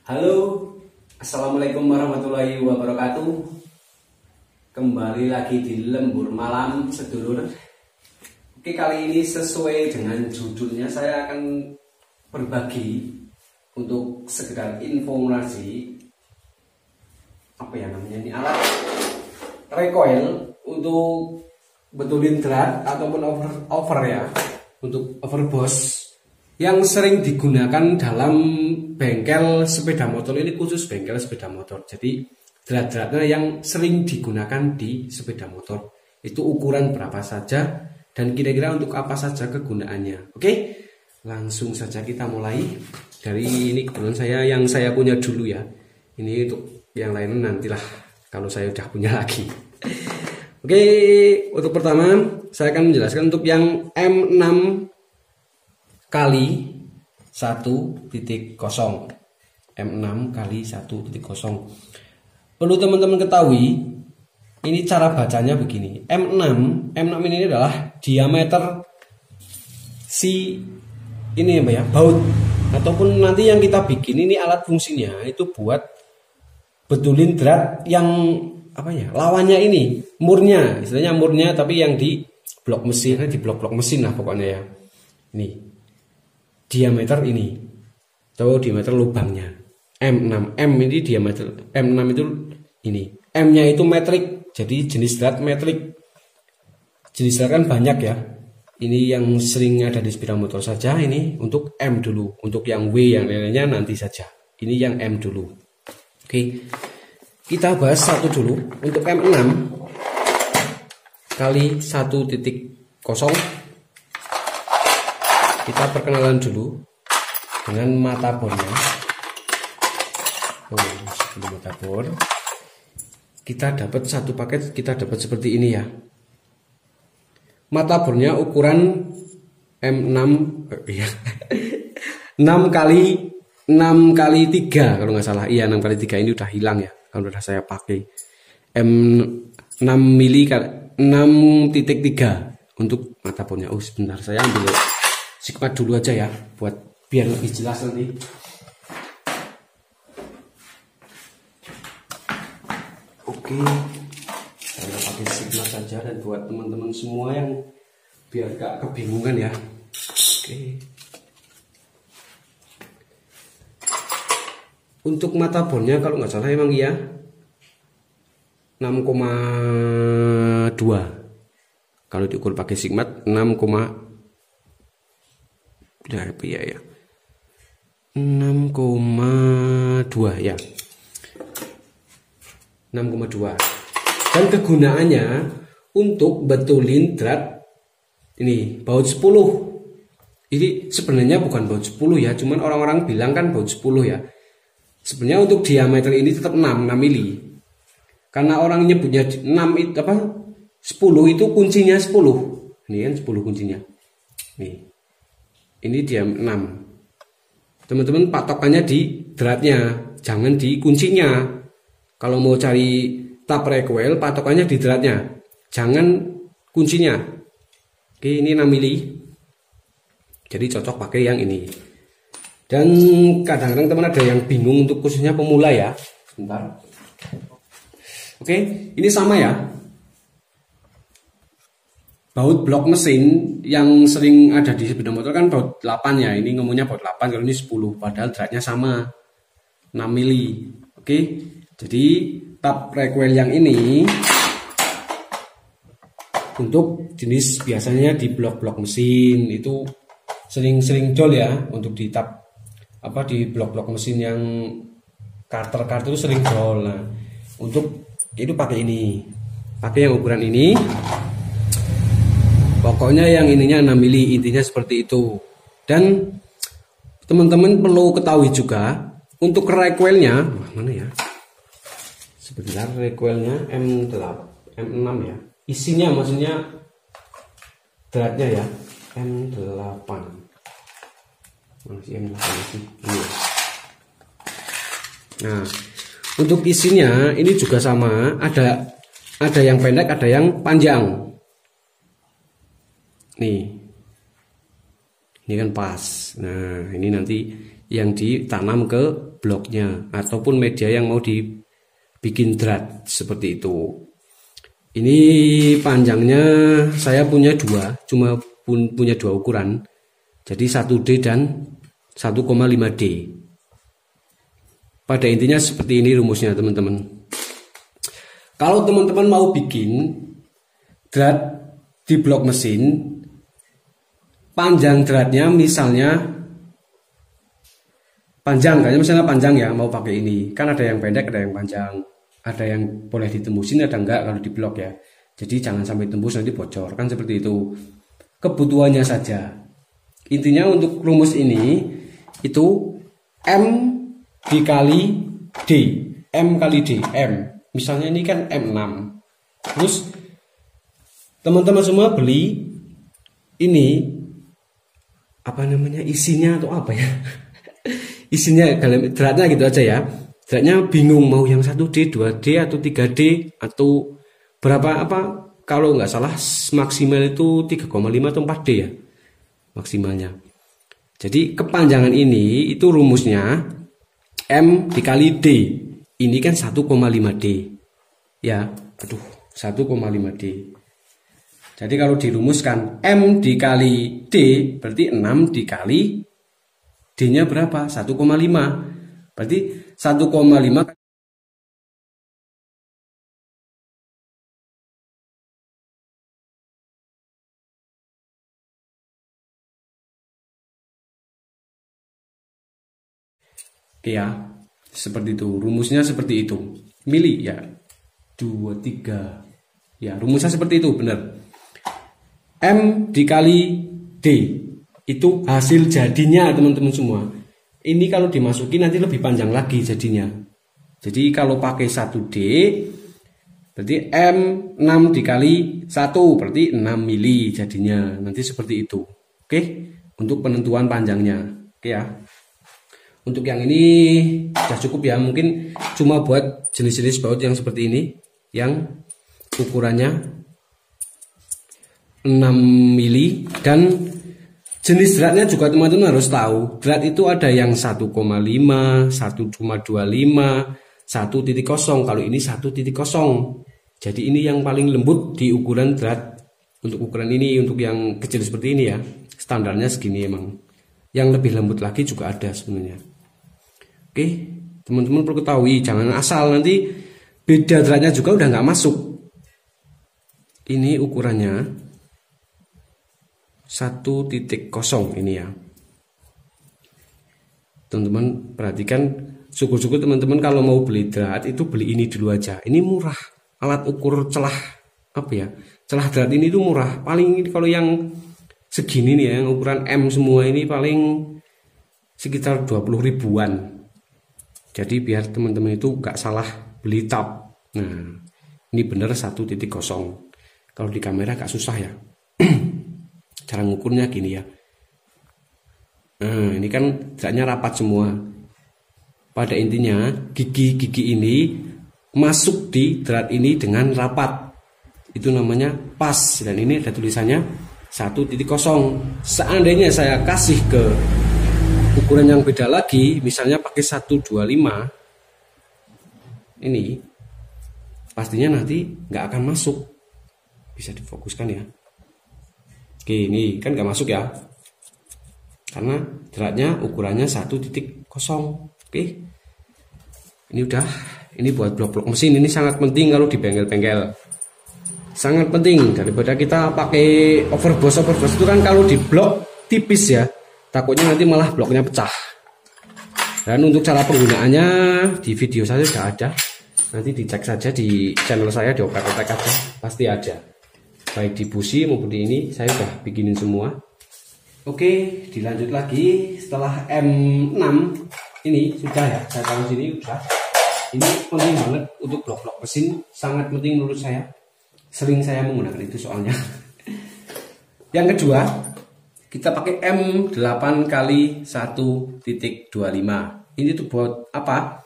Halo, assalamualaikum warahmatullahi wabarakatuh. Kembali lagi di Lembur Malam Sedulur. Oke, kali ini sesuai dengan judulnya saya akan berbagi untuk sekedar informasi apa ya namanya ini, alat recoil untuk betulin drat ataupun over ya, untuk overboss yang sering digunakan dalam bengkel sepeda motor. Ini khusus bengkel sepeda motor, jadi drat-dratnya yang sering digunakan di sepeda motor itu ukuran berapa saja dan kira-kira untuk apa saja kegunaannya. Oke, langsung saja kita mulai dari ini. Kebetulan yang saya punya dulu ya, ini untuk yang lain nantilah kalau saya udah punya lagi. Oke, untuk pertama saya akan menjelaskan untuk yang M6 kali 1.0, M6 kali 1.0. Perlu teman-teman ketahui, ini cara bacanya begini. M6 ini adalah diameter si ini ya, baut, ataupun nanti yang kita bikin ini alat fungsinya itu buat betulin drat yang apa ya, lawannya ini murnya, istilahnya murnya, tapi yang di blok mesin, di blok mesin lah pokoknya ya. Ini diameter ini, atau diameter lubangnya M6. M ini diameter M6 itu ini. M-nya itu metrik, jadi jenis drat metrik. Jenis drat kan banyak ya. Ini yang sering ada di sepeda motor saja. Ini untuk M dulu. Untuk yang W yang lainnya nanti saja. Ini yang M dulu. Oke, kita bahas satu dulu. Untuk M6 kali 1.0, kita perkenalan dulu dengan mata bornya. Sebelum mata bor, kita dapat satu paket, kita dapat seperti ini ya. Mata bornya ukuran M6 ya. 6 kali 3 kalau nggak salah. Iya, 6 kali 3 ini udah hilang ya kalau udah saya pakai. M6 mili 6.3 untuk mata bornya. Oh, sebentar, saya ambil sikmat dulu aja ya, buat biar lebih jelas nanti. Oke, saya pakai sikmat saja, dan buat teman-teman semua yang biar gak kebingungan ya. Oke, untuk mata bornya kalau nggak salah emang iya 6,2. Kalau diukur pakai sikmat 6,2 ya, 6,2 ya, 6,2. Dan kegunaannya untuk betulin drat ini baut 10. Ini sebenarnya bukan baut 10 ya, cuman orang-orang bilang kan baut 10 ya. Sebenarnya untuk diameter ini tetap 6 mili. Karena orang nyebutnya 6 itu apa? 10 itu kuncinya 10. Ini kan 10 kuncinya. Nih. Ini dia 6. Teman-teman patokannya di dratnya, jangan di kuncinya. Kalau mau cari tab recoil, patokannya di dratnya, jangan kuncinya. Oke, ini 6 mili. Jadi cocok pakai yang ini. Dan kadang-kadang teman ada yang bingung untuk khususnya pemula ya. Sebentar. Oke, ini sama ya. Baut blok mesin yang sering ada di sepeda motor kan baut 8 ya. Ini ngomongnya baut 8, kalau ini 10. Padahal dratnya sama, 6 mili. Oke, jadi tab recoil yang ini untuk jenis biasanya di blok-blok mesin itu sering jol ya. Untuk di tab apa, di blok-blok mesin yang karter itu sering jol. Nah, untuk itu pakai ini, pakai yang ukuran ini. Pokoknya yang ininya 6 mili, intinya seperti itu. Dan teman-teman perlu ketahui juga untuk recoilnya, mana ya? Sebentar, recoilnya M6 ya. Isinya maksudnya dratnya ya, M8. Masih M8 sih. Ini. Nah, untuk isinya ini juga sama, ada yang pendek, ada yang panjang. Nih, ini kan pas. Nah, ini nanti yang ditanam ke bloknya ataupun media yang mau dibikin drat seperti itu. Ini panjangnya saya punya dua, cuma punya dua ukuran. Jadi 1D dan 1,5D. Pada intinya seperti ini rumusnya teman-teman. Kalau teman-teman mau bikin drat di blok mesin, panjang dratnya misalnya panjang, kayaknya misalnya panjang ya, mau pakai ini. Kan ada yang pendek, ada yang panjang. Ada yang boleh ditembusin, ada enggak kalau di blok ya. Jadi jangan sampai tembus nanti bocor, kan seperti itu. Kebutuhannya saja. Intinya untuk rumus ini itu M dikali D. M kali D, M. Misalnya ini kan M6. Terus teman-teman semua beli ini apa namanya, isinya atau apa ya? Isinya dalam dratnya gitu aja ya. Dratnya bingung mau yang 1D, 2D atau 3D atau berapa apa, kalau nggak salah maksimal itu 3,5 atau 4D ya maksimalnya. Jadi kepanjangan ini itu rumusnya M dikali D. Ini kan 1,5D ya, aduh 1,5D. Jadi kalau dirumuskan M dikali D berarti 6 dikali D nya berapa? 1,5. Berarti 1,5 ya, seperti itu. Rumusnya seperti itu. Mili ya. 2, 3. Ya, rumusnya seperti itu, benar. M dikali D. Itu hasil jadinya, teman-teman semua. Ini kalau dimasukin nanti lebih panjang lagi jadinya. Jadi kalau pakai 1D berarti M6 dikali 1 berarti 6 mili jadinya. Nanti seperti itu. Oke, untuk penentuan panjangnya. Oke ya. Untuk yang ini sudah cukup ya, mungkin cuma buat jenis-jenis baut yang seperti ini, yang ukurannya 6 mili. Dan jenis dratnya juga teman-teman harus tahu. Drat itu ada yang 1,5, 1,25, 1,0. Kalau ini 1,0. Jadi ini yang paling lembut di ukuran drat. Untuk ukuran ini, untuk yang kecil seperti ini ya, standarnya segini emang. Yang lebih lembut lagi juga ada sebenarnya. Oke, teman-teman perlu ketahui, jangan asal nanti beda dratnya juga udah nggak masuk. Ini ukurannya 1,0 ini ya. Teman-teman perhatikan, syukur-syukur teman-teman kalau mau beli drat itu beli ini dulu aja. Ini murah. Alat ukur celah apa ya? Celah drat ini tuh murah. Paling kalau yang segini nih ya, yang ukuran M semua ini paling sekitar 20 ribuan. Jadi biar teman-teman itu gak salah beli tab. Nah, ini bener 1,0. Kalau di kamera agak susah ya. Cara ngukurnya gini ya. Nah, ini kan dratnya rapat semua. Pada intinya gigi-gigi ini masuk di drat ini dengan rapat. Itu namanya pas. Dan ini ada tulisannya 1,0. Seandainya saya kasih ke ukuran yang beda lagi, misalnya pakai 125, ini pastinya nanti nggak akan masuk. Bisa difokuskan ya. Oke, ini kan nggak masuk ya, karena dratnya ukurannya 1,0. Oke, ini udah. Ini buat blok-blok mesin ini sangat penting kalau di bengkel-bengkel. Sangat penting daripada kita pakai overboss itu kan kalau di blok tipis ya. Takutnya nanti malah bloknya pecah. Dan untuk cara penggunaannya di video saya sudah ada. Nanti dicek saja di channel saya, di oprek-oprek aja, pasti ada. Baik di busi maupun di ini saya sudah bikinin semua. Oke, dilanjut lagi setelah M6 ini sudah ya. Saya taruh sini sudah. Ini penting banget untuk blok-blok mesin, sangat penting menurut saya. Sering saya menggunakan itu soalnya. Yang kedua, kita pakai M8 kali 1,25. Ini tuh baut apa?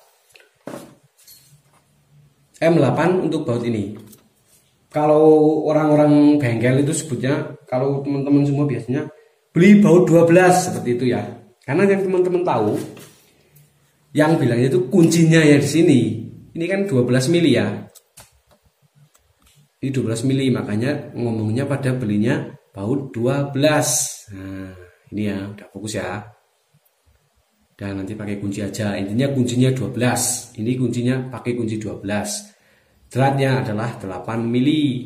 M8 untuk baut ini. Kalau orang-orang bengkel itu sebutnya, kalau teman-teman semua biasanya beli baut 12 seperti itu ya. Karena yang teman-teman tahu, yang bilangnya itu kuncinya ya di sini. Ini kan 12 mili ya. Ini 12 mili, makanya ngomongnya pada belinya baut 12. Nah, ini ya, udah fokus ya. Dan nanti pakai kunci aja. Intinya kuncinya 12. Ini kuncinya pakai kunci 12. Dratnya adalah 8 mili.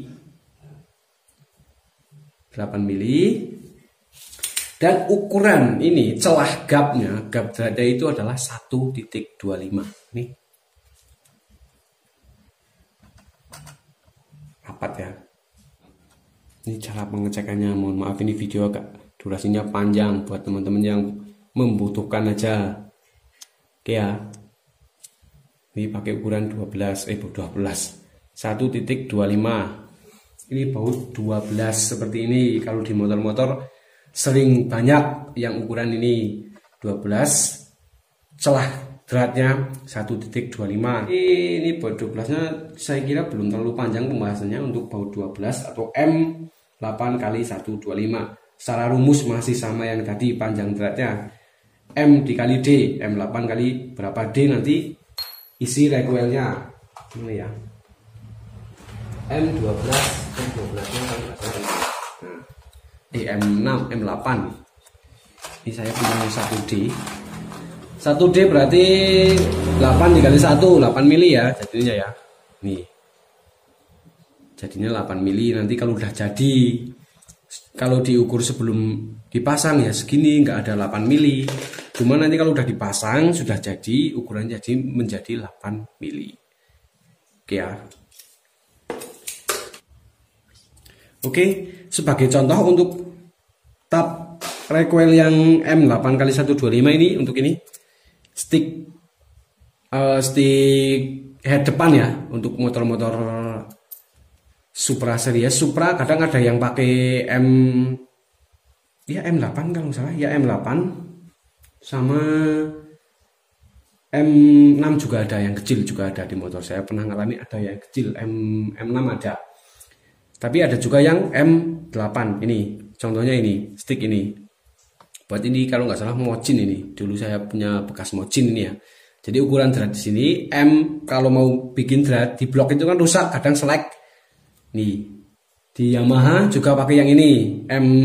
8 mili. Dan ukuran ini celah gapnya, gap dratnya itu adalah 1.25. Nih. Rapat ya. Ini cara pengecekannya. Mohon maaf ini video agak durasinya panjang buat teman-teman yang membutuhkan aja. Oke ya. Ini pakai ukuran 12. 1.25. Ini baut 12 seperti ini. Kalau di motor-motor sering banyak yang ukuran ini 12. Celah dratnya 1.25. Ini baut 12 nya saya kira belum terlalu panjang pembahasannya untuk baut 12 atau M8 x 125. Secara rumus masih sama yang tadi, panjang dratnya M dikali D, M8 kali berapa D nanti isi recoilnya. Ini ya, M12 nya kan M6 M8. Ini saya punya 1D. 1D berarti 8 dikali 1 8 mili ya jadinya ya. Nih, jadinya 8 mili. Nanti kalau udah jadi, kalau diukur sebelum dipasang ya segini, nggak ada 8 mili. Cuma nanti kalau udah dipasang sudah jadi, ukuran jadi menjadi 8 mili. Oke ya. Oke, sebagai contoh untuk tab recoil yang M8 x 125 ini, untuk ini stick head depan ya, untuk motor-motor Supra series. Supra kadang ada yang pakai M8 kalau nggak salah ya, M8 sama M6 juga ada, yang kecil juga ada di motor saya pernah ngalami, ada yang kecil M6 ada. Tapi ada juga yang M8 ini. Contohnya ini, stick ini. Buat ini kalau nggak salah Mocin ini. Dulu saya punya bekas Mocin ini ya. Jadi ukuran drat di sini M, kalau mau bikin drat di blok itu kan rusak, kadang selek. Nih. Di Yamaha juga pakai yang ini,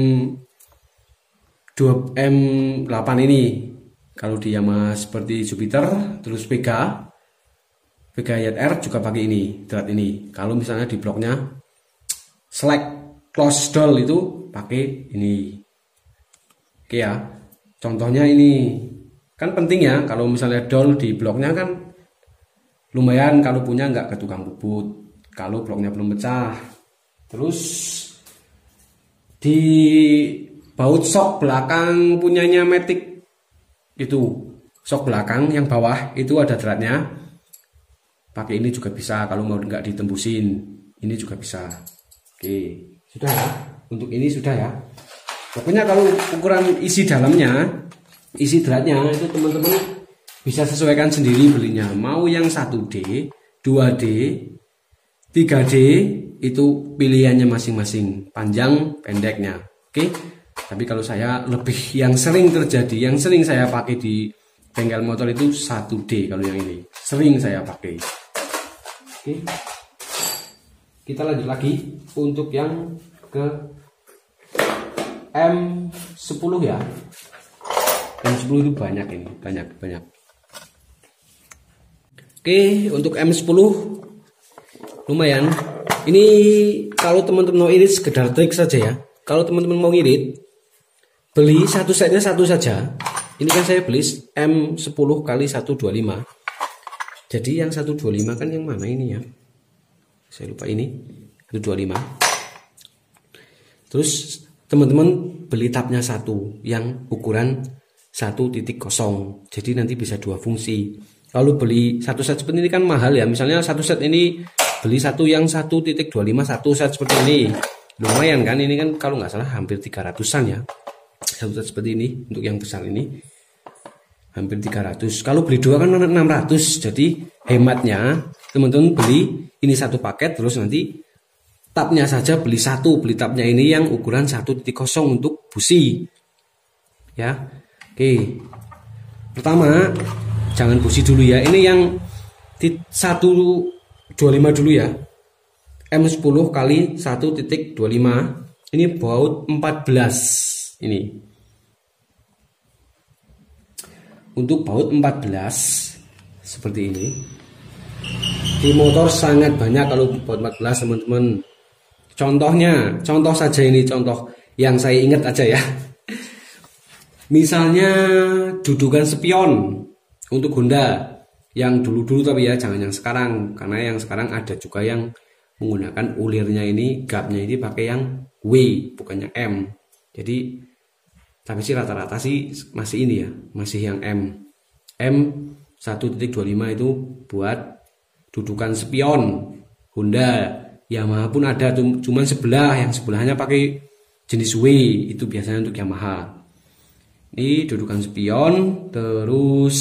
M8 ini. Kalau di Yamaha seperti Jupiter, terus Vega YR juga pakai ini, drat ini. Kalau misalnya di bloknya select close doll itu pakai ini. Oke ya, contohnya ini kan penting ya, kalau misalnya doll di bloknya kan lumayan kalau punya, nggak ke tukang bubut kalau bloknya belum pecah. Terus di baut sok belakang punyanya Matic itu, sok belakang yang bawah itu ada dratnya, pakai ini juga bisa. Kalau mau nggak ditembusin ini juga bisa. Oke, sudah ya, untuk ini sudah ya. Pokoknya kalau ukuran isi dalamnya, isi dratnya itu teman-teman bisa sesuaikan sendiri belinya. Mau yang 1D, 2D, 3D itu pilihannya masing-masing, panjang pendeknya. Oke. Tapi kalau saya lebih, yang sering terjadi, yang sering saya pakai di bengkel motor itu 1D. Kalau yang ini sering saya pakai. Oke. Kita lanjut lagi untuk yang ke M10 ya. M10 itu banyak ini, banyak. Oke, untuk M10 lumayan. Ini kalau teman-teman mau irit sekedar trik saja ya. Kalau teman-teman mau irit, beli satu setnya satu saja. Ini kan saya beli M10 x 125. Jadi yang 125 kan yang mana ini ya? Saya lupa ini 125. Terus teman-teman beli tabnya satu yang ukuran 1.0. Jadi nanti bisa dua fungsi. Kalau beli satu set seperti ini kan mahal ya. Misalnya satu set ini beli satu yang 1.25 satu set seperti ini. Lumayan kan, ini kan kalau nggak salah hampir 300-an ya. Satu set seperti ini untuk yang besar ini hampir 300. Kalau beli dua kan 600. Jadi hematnya teman-teman beli ini satu paket, terus nanti tabnya saja beli satu. Beli tabnya ini yang ukuran 1.0 untuk busi ya. Oke, pertama jangan busi dulu ya. Ini yang 125 dulu ya. M10 kali 1.25. Ini baut 14 ini. Untuk baut 14 seperti ini. Di motor sangat banyak kalau baut 14 teman-teman. Contoh saja ini, contoh yang saya ingat aja ya. Misalnya dudukan spion untuk Honda yang dulu-dulu, tapi ya jangan yang sekarang, karena yang sekarang ada juga yang menggunakan ulirnya ini, gapnya ini pakai yang W bukan yang M. Jadi tapi sih rata-rata sih masih ini ya, masih yang M 1.25 itu buat dudukan spion Honda. Yamaha pun ada, cuman yang sebelahnya pakai jenis W, itu biasanya untuk Yamaha. Ini dudukan spion, terus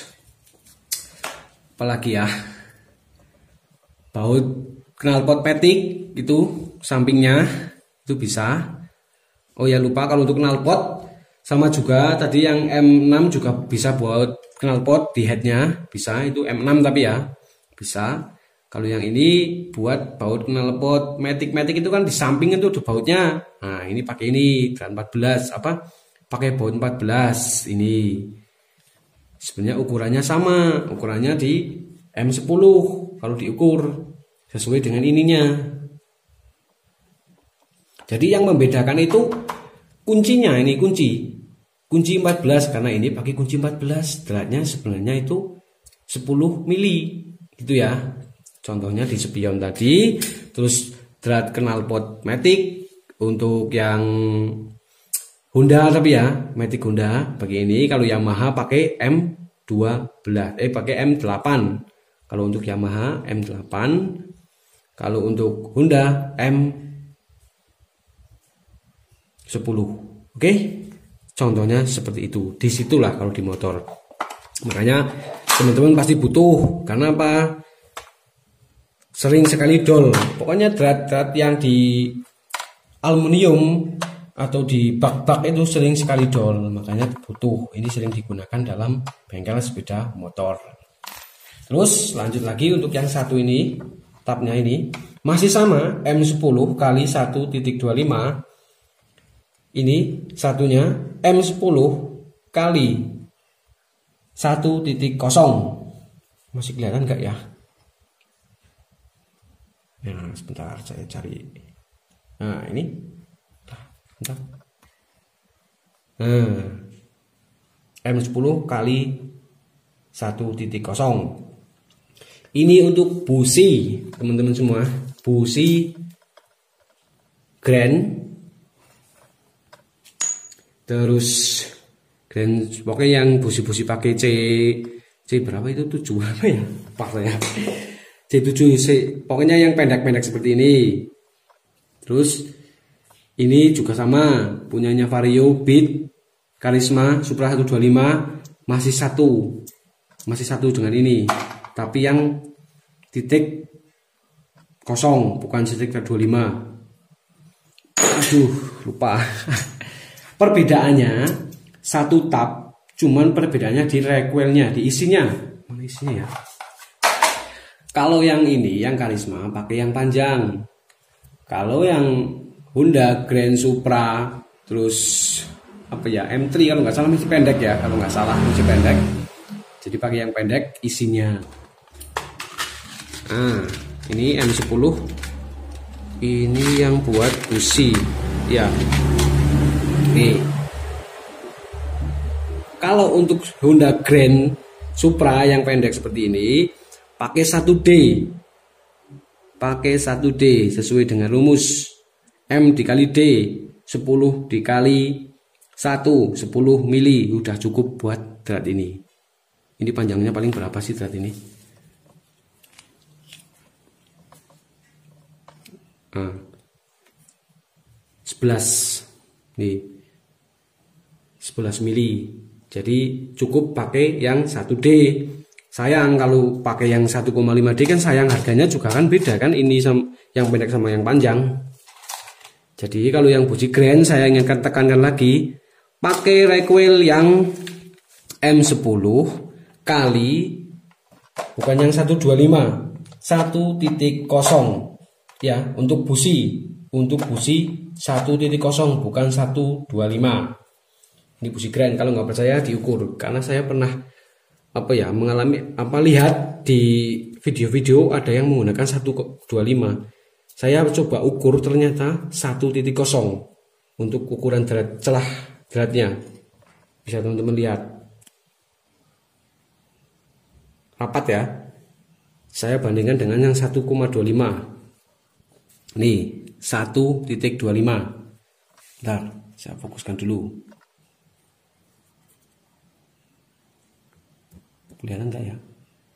apalagi ya, baut knalpot matic itu sampingnya itu bisa. Oh ya lupa, kalau untuk knalpot sama juga tadi yang M6 juga bisa buat knalpot di headnya, bisa itu M6 tapi ya bisa. Kalau yang ini buat baut knalpot matic itu kan di samping itu bautnya. Nah ini pakai ini 14 pakai baut 14 ini. Sebenarnya ukurannya sama, ukurannya di M10 kalau diukur sesuai dengan ininya. Jadi yang membedakan itu kuncinya, ini kunci 14, karena ini pakai kunci 14. Dratnya sebenarnya itu 10 mili gitu ya. Contohnya di spion tadi, terus drat knalpot matic untuk yang Honda tapi ya, matic Honda pakai ini. Kalau Yamaha pakai M12, pakai M8. Kalau untuk Yamaha M8, kalau untuk Honda M10. Oke? Contohnya seperti itu. Disitulah kalau di motor. Makanya teman-teman pasti butuh, karena apa? Sering sekali dol. Pokoknya drat-drat yang di aluminium atau di bak-bak itu sering sekali dol, makanya butuh. Ini sering digunakan dalam bengkel sepeda motor. Terus lanjut lagi untuk yang satu ini, tabnya ini masih sama, M10 kali 1.25. Ini satunya M10 kali 1.0. Masih kelihatan enggak ya? Nah, sebentar saya cari. Nah, ini. Bentar. Nah, M10 kali 1.0. Ini untuk busi, teman-teman semua. Busi Grand. Terus Grand, pokoknya yang busi-busi pakai C berapa itu, 7 apa ya? Lupa saya. C7, pokoknya yang pendek-pendek seperti ini. Terus ini juga sama, punyanya Vario, Beat, Karisma, Supra 125, masih satu dengan ini. Tapi yang titik kosong, bukan titik 25. Aduh, lupa. Perbedaannya satu tab, cuman perbedaannya di recoilnya, di isinya. Mana isinya ya? Kalau yang ini, yang Karisma pakai yang panjang. Kalau yang Honda Grand Supra, terus apa ya, M3 kalau nggak salah masih pendek ya, kalau nggak salah masih pendek. Jadi pakai yang pendek isinya. Nah, ini M10. Ini yang buat busi, ya. Nih. Kalau untuk Honda Grand Supra yang pendek seperti ini, pakai 1D. Pakai 1D sesuai dengan rumus M dikali D, 10 dikali 1, 10 mili udah cukup buat drat ini. Ini panjangnya paling berapa sih drat ini? Nah, 11 nih, 11 mili. Jadi cukup pakai yang 1D. Sayang kalau pakai yang 1,5D kan sayang, harganya juga kan beda kan, ini yang pendek sama yang panjang. Jadi kalau yang busi Grand saya ingin tekankan lagi, pakai recoil yang M10 kali, bukan yang 125, 1.0 ya, untuk busi 1.0 bukan 125. Ini busi grand. Kalau nggak percaya diukur, karena saya pernah mengalami lihat di video-video ada yang menggunakan 125. Saya coba ukur, ternyata 1.0 untuk ukuran celah dratnya. Bisa teman-teman lihat rapat ya. Saya bandingkan dengan yang 1,25. Nih 1.25. Bentar, saya fokuskan dulu. Kelihatan enggak ya?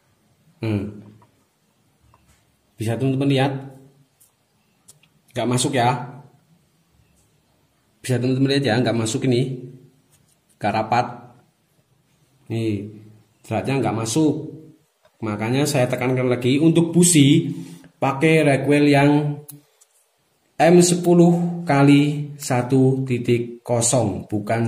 Bisa teman-teman lihat? Enggak masuk ya? Bisa teman-teman lihat ya? Enggak masuk ini. Enggak rapat. Nih, dratnya enggak masuk. Makanya saya tekankan lagi, untuk busi pakai recoil yang M10 kali 1.0 bukan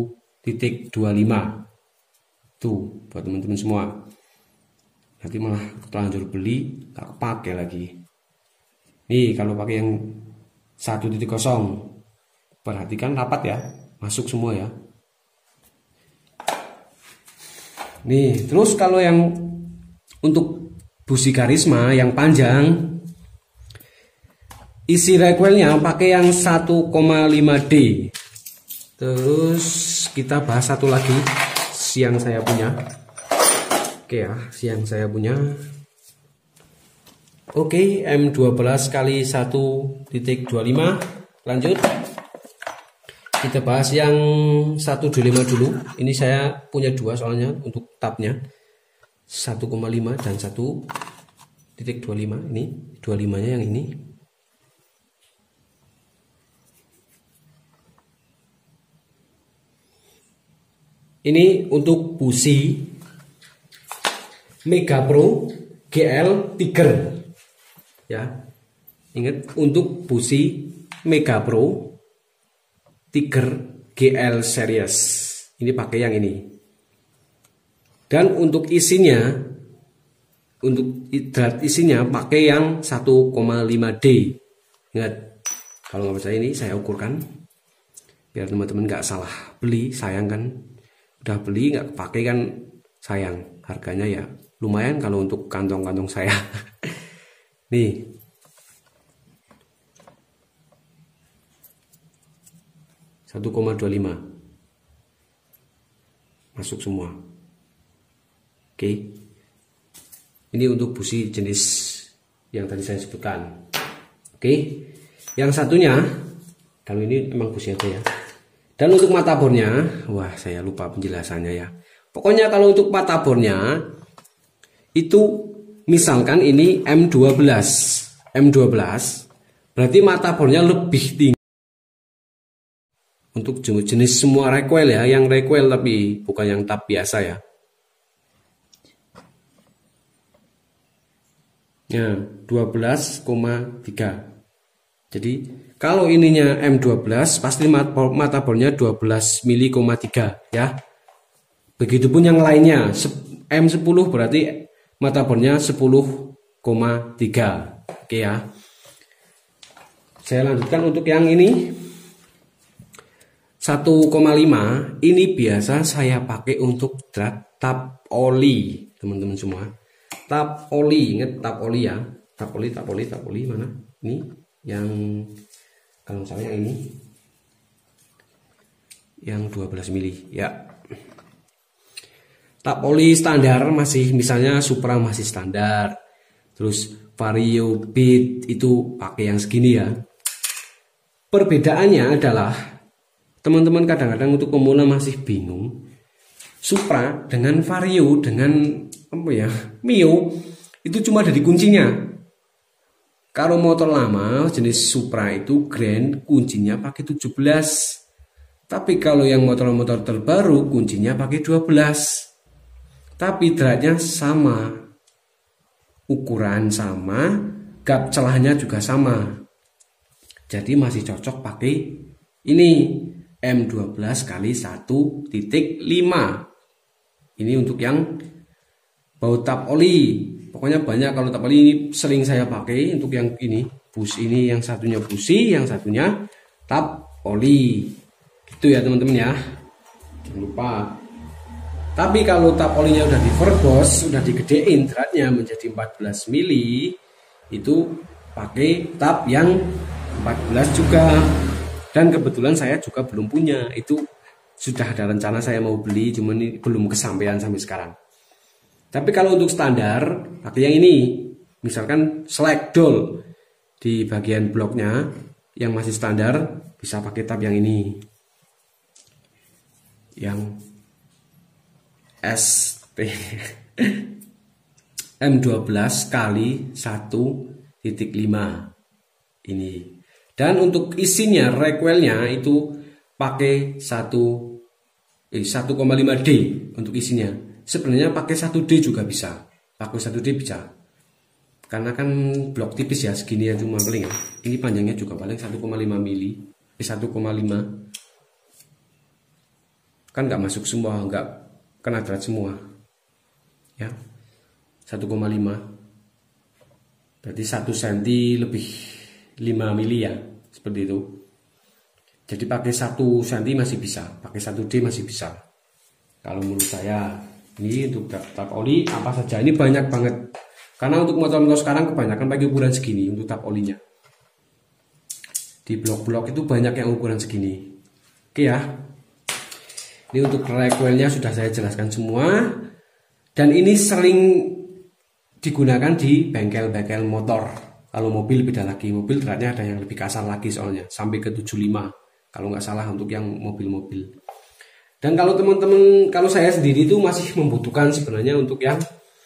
1.25. Tuh buat teman-teman semua. Nanti malah terlanjur beli gak kepake lagi. Nih kalau pakai yang 1.0, perhatikan rapat ya, masuk semua ya. Nih terus kalau yang untuk busi Karisma yang panjang, isi recoilnya pakai yang 1,5D. Terus kita bahas satu lagi, yang saya punya. Oke ya, yang saya punya. Oke, M12 kali 1.25. Lanjut. Kita bahas yang 125 dulu. Ini saya punya dua soalnya untuk tabnya. 1,5 dan 1.25. Ini 25-nya yang ini. Ini untuk busi Mega Pro GL Tiger ya. Ingat, untuk busi Mega Pro Tiger GL series ini pakai yang ini. Dan untuk isinya, untuk drat isinya pakai yang 1,5D. Ingat, kalau nggak percaya ini saya ukurkan biar teman-teman nggak salah beli. Sayang kan, udah beli nggak pakai kan sayang. Harganya ya lumayan kalau untuk kantong-kantong saya. Nih 1,25 masuk semua. Oke, ini untuk busi jenis yang tadi saya sebutkan. Oke, yang satunya, kalau ini memang busi aja ya. Dan untuk mata bornya, wah saya lupa penjelasannya ya. Pokoknya kalau untuk mata bornya itu misalkan ini M12 berarti mata bornya lebih tinggi. Untuk jenis semua recoil ya, yang recoil tapi bukan yang tab biasa ya. Ya, 12,3. Jadi kalau ininya M12 pasti mata bornya 12 mili, 3 ya. Begitupun yang lainnya, M10 berarti mata bornya 10,3. Oke ya. Saya lanjutkan untuk yang ini 1,5. Ini biasa saya pakai untuk drat tab oli, teman-teman semua. Tab oli, ingat tab oli ya. Tab oli mana? Ini yang kalau misalnya ini yang 12 mili ya. Tab oli standar masih, misalnya Supra masih standar. Terus Vario Beat itu pakai yang segini ya. Perbedaannya adalah teman-teman kadang-kadang untuk pemula masih bingung. Supra dengan Vario dengan Mio itu cuma ada di kuncinya. Kalau motor lama jenis Supra itu Grand kuncinya pakai 17. Tapi kalau yang motor-motor terbaru kuncinya pakai 12. Tapi dratnya sama, ukuran sama, gap celahnya juga sama. Jadi masih cocok pakai ini. M12 kali 1,5. Ini untuk yang baut tap oli. Pokoknya banyak kalau tap oli ini sering saya pakai untuk yang ini. Bus ini yang satunya busi, yang satunya tap oli. Gitu ya teman-teman ya. Jangan lupa. Tapi kalau tap olinya udah di verbos, udah digedein dratnya menjadi 14 mili, itu pakai tap yang 14 juga. Dan kebetulan saya juga belum punya. Itu sudah ada rencana saya mau beli, cuman ini belum kesampaian sampai sekarang. Tapi kalau untuk standar pakai yang ini, misalkan slack doll di bagian bloknya yang masih standar bisa pakai tab yang ini, yang ST M12 kali 1,5 ini. Dan untuk isinya recoilnya itu pakai 1,5D untuk isinya. Sebenarnya pakai 1D juga bisa. Pakai 1D bisa. Karena kan blok tipis ya, segini ya cuma paling ya. Ini panjangnya juga paling 1,5 mili. 1,5. Kan nggak masuk semua, nggak kena drat semua. Ya. 1,5. Berarti 1 cm lebih 5 mili ya. Seperti itu. Jadi pakai 1 cm masih bisa, pakai 1D masih bisa. Kalau menurut saya, ini untuk tap oli apa saja, ini banyak banget. Karena untuk motor-motor sekarang kebanyakan pakai ukuran segini untuk tap olinya. Di blok-blok itu banyak yang ukuran segini. Oke ya. Ini untuk recoilnya sudah saya jelaskan semua. Dan ini sering digunakan di bengkel-bengkel motor. Kalau mobil beda lagi, mobil dratnya ada yang lebih kasar lagi soalnya, sampai ke 75. Kalau nggak salah untuk yang mobil-mobil. Dan kalau teman-teman, kalau saya sendiri itu masih membutuhkan sebenarnya untuk yang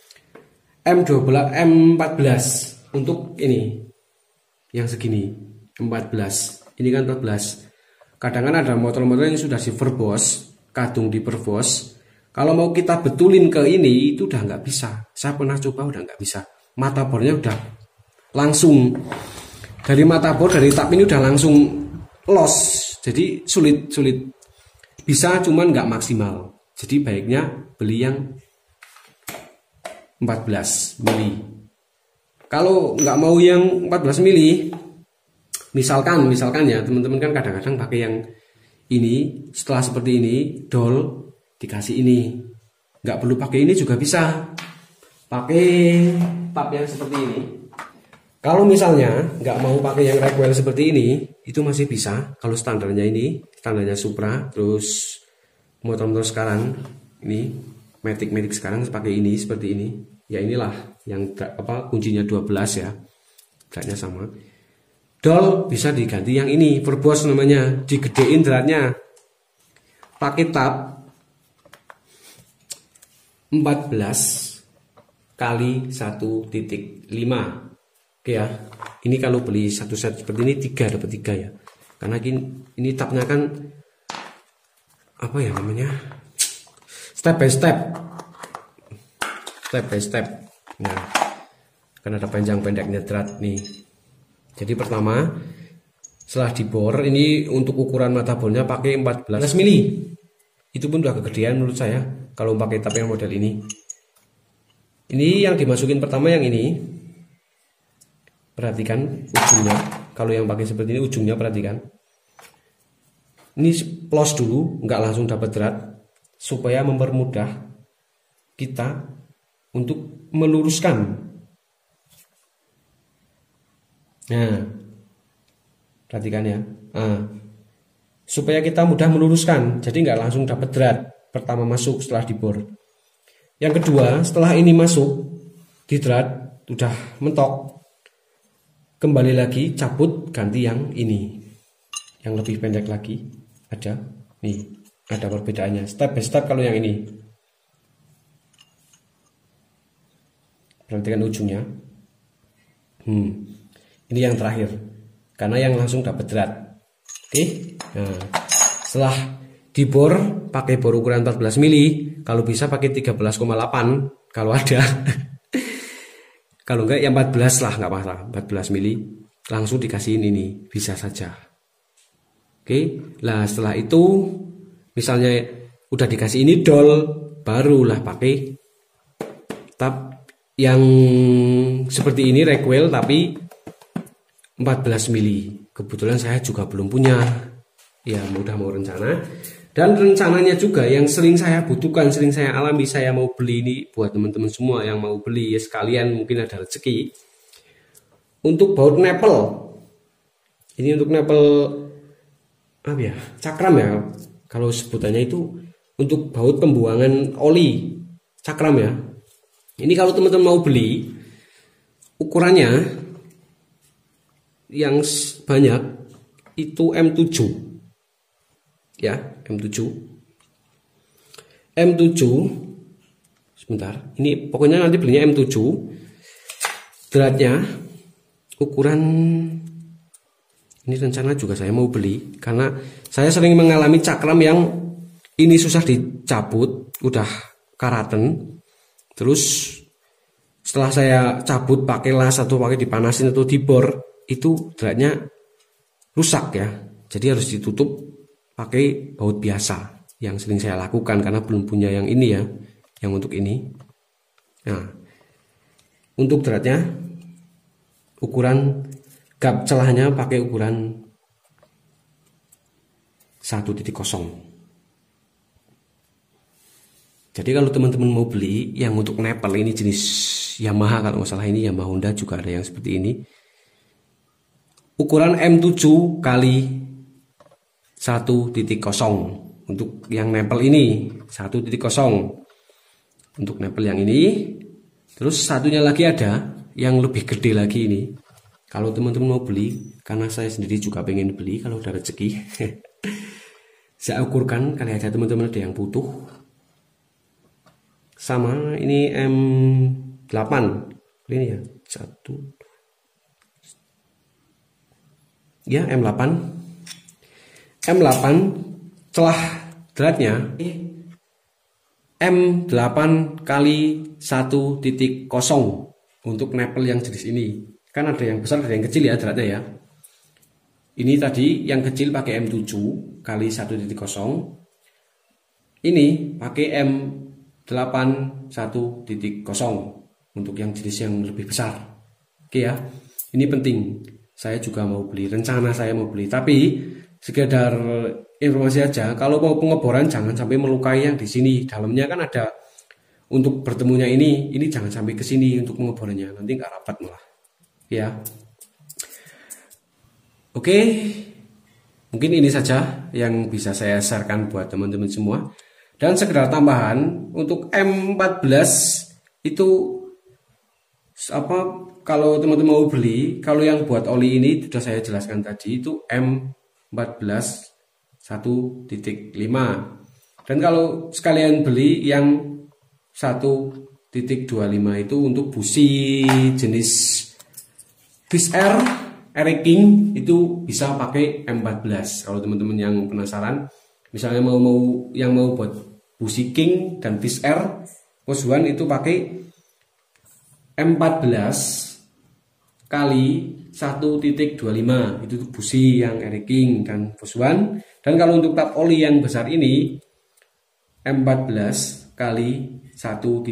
M14 untuk ini, yang segini 14. Ini kan 14. Kadang kan ada motor-motor yang sudah di verbos, kadung di verbos. Kalau mau kita betulin ke ini itu udah nggak bisa. Saya pernah coba udah nggak bisa. Matabornya udah langsung dari matabor, dari tap ini udah langsung loss. Jadi sulit bisa, cuman nggak maksimal. Jadi baiknya beli yang 14 mili. Kalau nggak mau yang 14 mili, misalkan ya teman-teman kan kadang-kadang pakai yang ini, setelah seperti ini doll dikasih ini, nggak perlu pakai ini juga bisa, pakai tab yang seperti ini. Kalau misalnya nggak mau pakai yang recoil seperti ini, itu masih bisa. Kalau standarnya ini, standarnya Supra, terus motor-motor sekarang ini, Matic sekarang pakai ini seperti ini. Ya inilah yang kuncinya 12 ya, dratnya sama. Doll bisa diganti yang ini, verbos namanya, digedein dratnya. Pakai tab 14 kali 1,5. Oke ya, ini kalau beli satu set seperti ini 3 dapat 3 ya. Karena ini tabnya kan apa ya namanya? Step by step. Nah, kan ada panjang pendeknya drat nih. Jadi pertama setelah dibor, ini untuk ukuran matabornya pakai 14 mili. Itu pun udah kegedean menurut saya kalau pakai tab yang model ini. Ini yang dimasukin pertama yang ini. Perhatikan ujungnya. Kalau yang pakai seperti ini ujungnya perhatikan. Ini close dulu, nggak langsung dapat drat, supaya mempermudah kita untuk meluruskan. Nah, perhatikan ya. Nah, supaya kita mudah meluruskan, jadi nggak langsung dapat drat. Pertama masuk setelah dibor. Yang kedua, setelah ini masuk di drat, udah mentok. Kembali lagi cabut, ganti yang ini, yang lebih pendek lagi. Ada nih, ada perbedaannya step by step. Kalau yang ini perhatikan ujungnya. Ini yang terakhir karena yang langsung dapat drat. Oke. Nah, setelah dibor pakai bor ukuran 14 mili, kalau bisa pakai 13,8 kalau ada. Kalau enggak ya 14 lah, nggak masalah. 14 mili langsung dikasihin ini bisa saja. Oke, nah setelah itu misalnya udah dikasih ini dol, barulah pakai tab yang seperti ini recoil tapi 14 mili. Kebetulan saya juga belum punya. Ya, mudah mau rencana. Dan rencananya juga yang sering saya butuhkan, sering saya alami, saya mau beli ini buat teman-teman semua yang mau beli ya, sekalian mungkin ada rezeki. Untuk baut nepel. Ini untuk nepel apa ya? Cakram ya. Kalau sebutannya itu untuk baut pembuangan oli cakram ya. Ini kalau teman-teman mau beli, ukurannya yang banyak itu M7 ya, M7 sebentar, ini pokoknya nanti belinya M7. Beratnya ukuran ini rencana juga saya mau beli karena saya sering mengalami cakram yang ini susah dicabut, udah karaten. Terus setelah saya cabut pakai las atau pakai dipanasin atau dibor, itu dratnya rusak ya. Jadi harus ditutup pakai baut biasa yang sering saya lakukan karena belum punya yang ini ya, yang untuk ini. Nah, untuk dratnya ukuran gap celahnya pakai ukuran 1.0. Jadi kalau teman-teman mau beli yang untuk nepel ini jenis Yamaha, kalau nggak salah ini Yamaha Honda juga ada yang seperti ini. Ukuran M7 kali 1.0 untuk yang nepel ini 1.0 untuk nepel yang ini. Terus satunya lagi ada yang lebih gede lagi ini. Kalau teman-teman mau beli, karena saya sendiri juga pengen beli kalau ada rezeki. Saya ukurkan kali aja teman-teman ada yang butuh. Sama ini M8 ini ya, satu ya, M8 celah dratnya M8 kali 1.0 untuk nepel yang jenis ini. Kan ada yang besar ada yang kecil ya dratnya ya. Ini tadi yang kecil pakai M7 kali 1.0, ini pakai M8 1.0 untuk yang jenis yang lebih besar. Oke ya, ini penting. Saya juga mau beli, rencana saya mau beli. Tapi sekedar informasi aja, kalau mau pengeboran jangan sampai melukai yang di sini. Dalamnya kan ada untuk bertemunya ini jangan sampai ke sini untuk pengeborannya. Nanti nggak rapat malah. Ya. Oke, mungkin ini saja yang bisa saya sharekan buat teman-teman semua. Dan sekedar tambahan untuk M14 itu apa, kalau teman-teman mau beli, kalau yang buat oli ini sudah saya jelaskan tadi itu M14 1.5. Dan kalau sekalian beli yang 1.25 itu untuk busi jenis Fish Air King itu bisa pakai M14. Kalau teman-teman yang penasaran, misalnya mau yang mau buat busi King dan Fish Air Poswan itu pakai M14 kali 1.25 itu busi yang Air King dan Poswan. Dan kalau untuk tab oli yang besar ini M14 kali 1.5.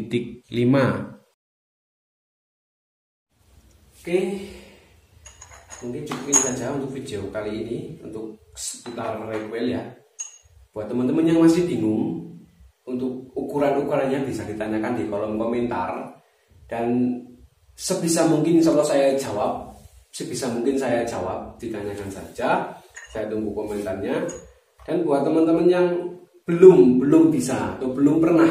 Oke, mungkin cukupin saja untuk video kali ini untuk seputar recoil ya. Buat teman-teman yang masih bingung untuk ukuran-ukurannya bisa ditanyakan di kolom komentar, dan sebisa mungkin insya Allah saya jawab, ditanyakan saja, saya tunggu komentarnya. Dan buat teman-teman yang belum bisa atau belum pernah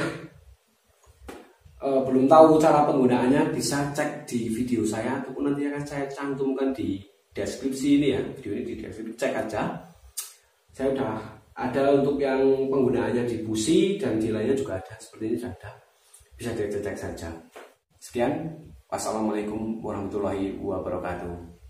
belum tahu cara penggunaannya, bisa cek di video saya ataupun nanti akan saya cantumkan di deskripsi ini ya, video ini di deskripsi, cek aja. Saya udah ada untuk yang penggunaannya di busi dan di lainnya juga ada, seperti ini sudah ada, bisa dicek saja. Sekian, wassalamualaikum warahmatullahi wabarakatuh.